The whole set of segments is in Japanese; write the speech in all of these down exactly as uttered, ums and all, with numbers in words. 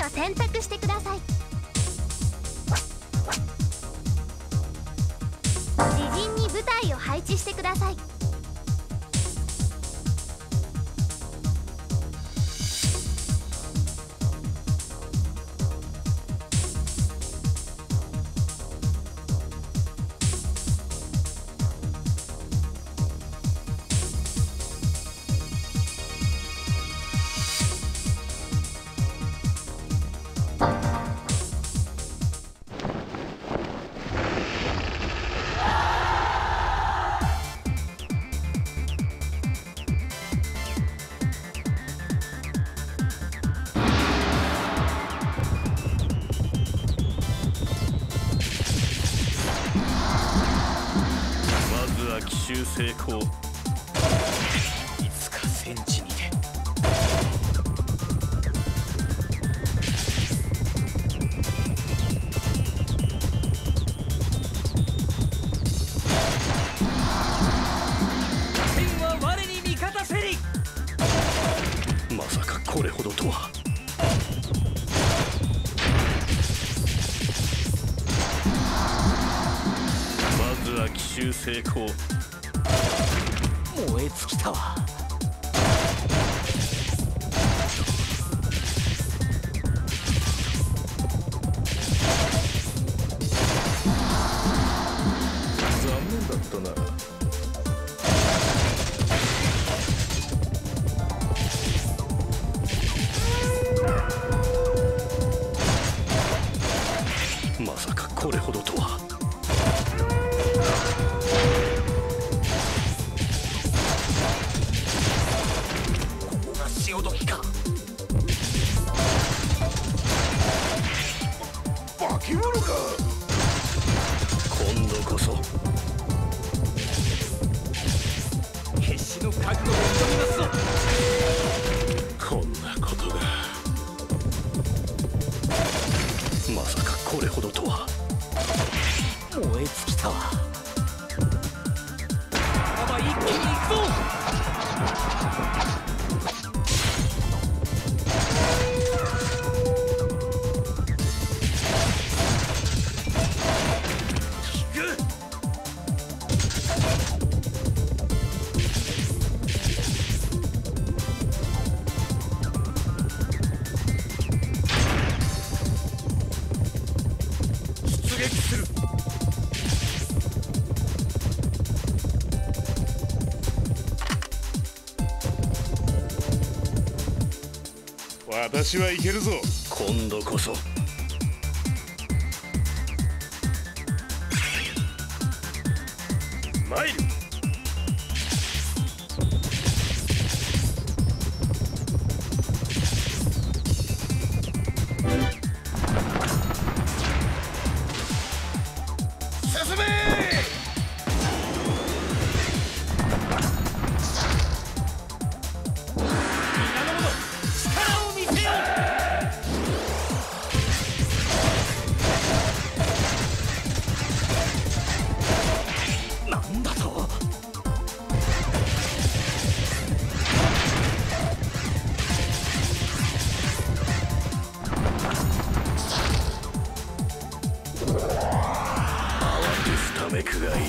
選択してください。自陣に部隊を配置してください。 奇襲成功。いつか戦地にて。天は我に味方せり。まさかこれほどとは。まずは奇襲成功。燃え尽きたわ。残念だったな。まさかこれほどとは。潮時か。化け物か。今度こそ決死の覚悟を挑みますぞ。こんなことが。まさかこれほどとは。燃え尽きたわ。ならば一気に行くぞ。私はいけるぞ。今度こそ。参る。進め。メクがいい。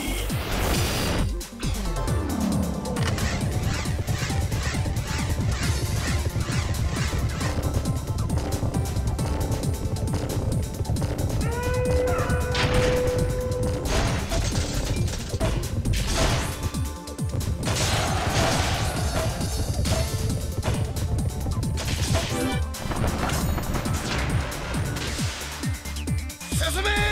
進め。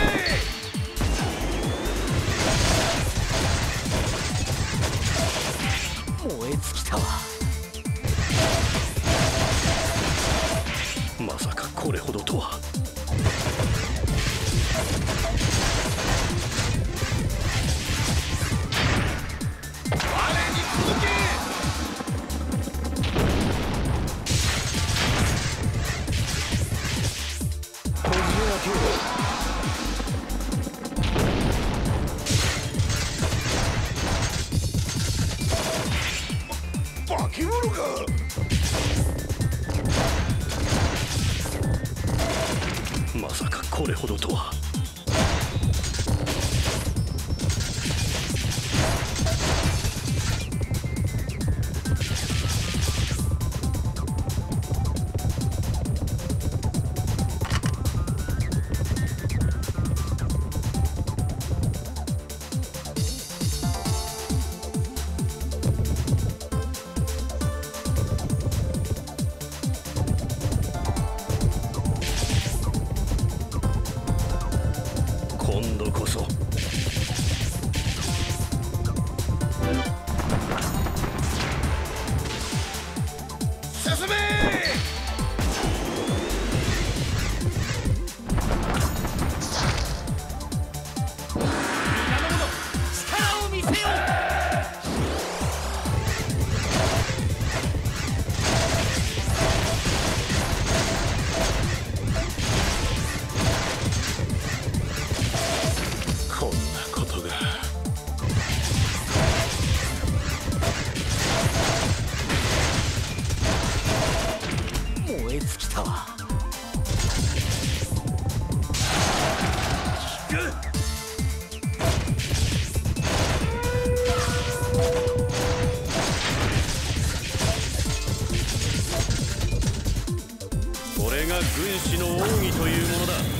燃え尽きたわ。まさかこれほどとは。我に続け。こじ開け。化け物か。 どとは。今度こそ進め。皆の者、力を見せよう。こんなことが。燃え尽きたわ。聞く。これが軍師の奥義というものだ。